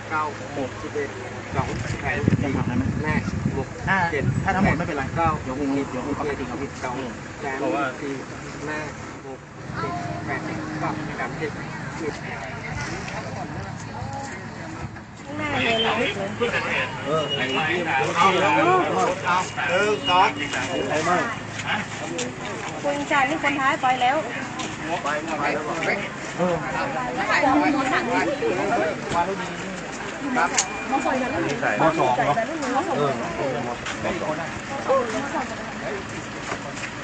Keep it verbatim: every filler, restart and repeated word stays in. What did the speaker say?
เก้าหกสิบเอ็ดสองแปดสี่แม่หกถ้าถ้าทั้งหมดไม่เป็นไรเก้ายกมือเดี๋ยวปกติเขาผิดสองสามสี่แม่หกเจ็ดแปดเก้าสามสิบสิบเออไอ้ที่เอาเอาเอาเออก๊อฟไอ้ไม่คนจ่ายนี่คนท้ายไปแล้วไปไปแล้วเออมอสองเหรอเออ